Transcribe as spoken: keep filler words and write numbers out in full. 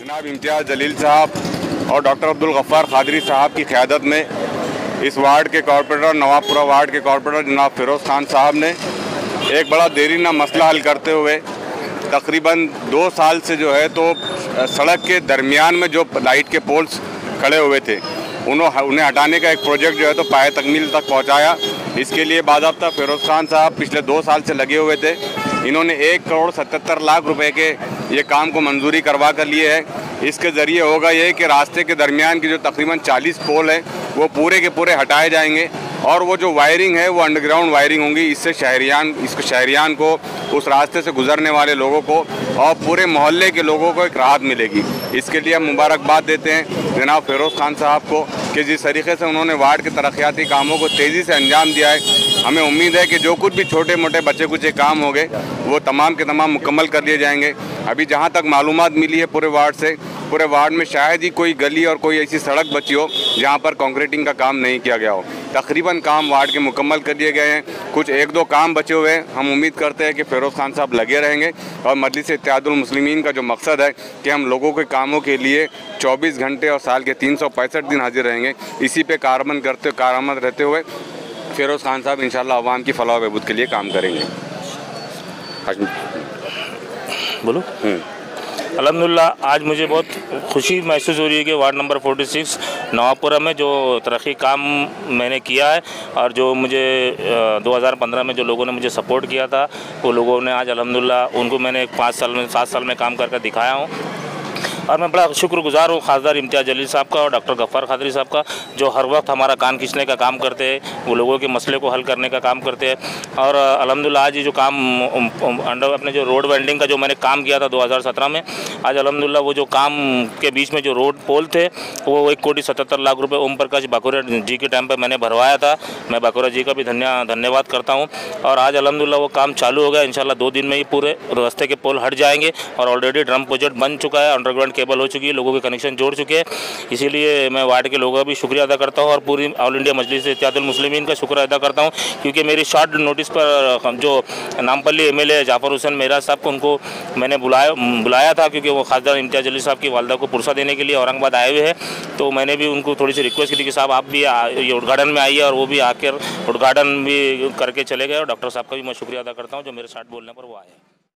जनाब इम्तियाज़ जलील साहब और डॉक्टर अब्दुल गफ़्फ़ार क़ादरी साहब की क़यादत में इस वार्ड के कॉरपोरेटर नवाबपुरा वार्ड के कॉरपोरेटर जनाब फ़िरोज़ खान साहब ने एक बड़ा देरीना मसला हल करते हुए तकरीबन दो साल से जो है तो सड़क के दरमियान में जो लाइट के पोल्स खड़े हुए थे उन्होंने उन्हें हटाने का एक प्रोजेक्ट जो है तो पाए तकमील तक पहुंचाया। इसके लिए बाज़ाब्ता फ़िरोज़ खान साहब पिछले दो साल से लगे हुए थे। इन्होंने एक करोड़ सतहत्तर लाख रुपए के ये काम को मंजूरी करवा कर लिए है। इसके ज़रिए होगा ये कि रास्ते के दरमियान की जो तकरीबन चालीस पोल हैं वो पूरे के पूरे हटाए जाएंगे और वो जो वायरिंग है वो अंडरग्राउंड वायरिंग होंगी। इससे शहरियान इसको शहरियान को, उस रास्ते से गुजरने वाले लोगों को और पूरे मोहल्ले के लोगों को एक राहत मिलेगी। इसके लिए हम मुबारकबाद देते हैं जनाब फ़िरोज़ खान साहब को कि जिस तरीके से उन्होंने वार्ड के तरक्याती कामों को तेज़ी से अंजाम दिया है। हमें उम्मीद है कि जो कुछ भी छोटे मोटे बचे कुचे काम हो गए वो तमाम के तमाम मुकम्मल कर लिए जाएंगे। अभी जहाँ तक मालूमात मिली है पूरे वार्ड से, पूरे वार्ड में शायद ही कोई गली और कोई ऐसी सड़क बची हो जहाँ पर कंक्रीटिंग का काम नहीं किया गया हो। तकरीबन काम वार्ड के मुकम्मल कर दिए गए हैं। कुछ एक दो काम बचे हुए हैं। हम उम्मीद करते हैं कि फ़िरोज़ खान साहब लगे रहेंगे और मजलिस इत्तेहादुल मुस्लिमीन का जो मकसद है कि हम लोगों के कामों के लिए चौबीस घंटे और साल के तीन सौ पैंसठ दिन हाजिर रहेंगे, इसी पे कारबंद करते कारआमद रहते हुए फ़िरोज़ खान साहब इंशाअल्लाह अवाम की फलाह व बहबूद के लिए काम करेंगे। बोलो। अल्हम्दुलिल्लाह आज मुझे बहुत खुशी महसूस हो रही है कि वार्ड नंबर छियालीस नवाबपुरा में जो तरक्की काम मैंने किया है और जो मुझे दो हज़ार पंद्रह में जो लोगों ने मुझे सपोर्ट किया था वो लोगों ने आज अल्हम्दुलिल्लाह उनको मैंने पाँच साल में सात साल में काम करके दिखाया हूँ। और मैं बड़ा शुक्रगुजार हूँ खासदार इम्तियाज़ जलील साहब का और डॉक्टर गफ़्फ़ार क़ादरी साहब का जो हर वक्त हमारा कान खींचने का काम करते हैं, वो लोगों के मसले को हल करने का काम करते हैं। और अल्हम्दुलिल्लाह आज ये जो काम अंडर अपने जो रोड वेल्डिंग का जो मैंने काम किया था दो हज़ार सत्रह में, आज अल्हम्दुलिल्लाह वो जो काम के बीच में जो रोड पोल थे वो एक कोटी सतहत्तर लाख रुपये ओम प्रकाश बाकुरा जी के टाइम पर मैंने भरवाया था। मैं बाकुरा जी का भी धन्य धन्यवाद करता हूँ। और आज अल्हम्दुलिल्लाह वो काम चालू हो गया। इंशाल्लाह दो दिन में ही पूरे रास्ते के पोल हट जाएंगे और ऑलरेडी ड्रम प्रोजेक्ट बन चुका है, अंडरग्राउंड केबल हो चुकी है, लोगों के कनेक्शन जोड़ चुके हैं। इसीलिए मैं वार्ड के लोगों का भी शुक्रिया अदा करता हूँ और पूरी ऑल इंडिया मजलिस इत्तेहादुल मुस्लिमीन का शुक्र अदा करता हूँ क्योंकि मेरी शॉर्ट नोटिस पर जो Nampally M L A Jafar Hussain Meraj Sahab को उनको मैंने बुलाया बुलाया था क्योंकि वो खासदार इम्तियाज़ जलील साहब की वालदा को पुरसा देने के लिए औरंगाबाद आए हुए हैं। तो मैंने भी उनको थोड़ी सी रिक्वेस्ट की थी कि साहब आप भी ये उद्घाटन में आइए और वो भी आकर उद्घाटन भी करके चले गए। और डॉक्टर साहब का भी मैं शुक्रिया अदा करता हूँ जो मेरे साथ बोलने पर वो आए।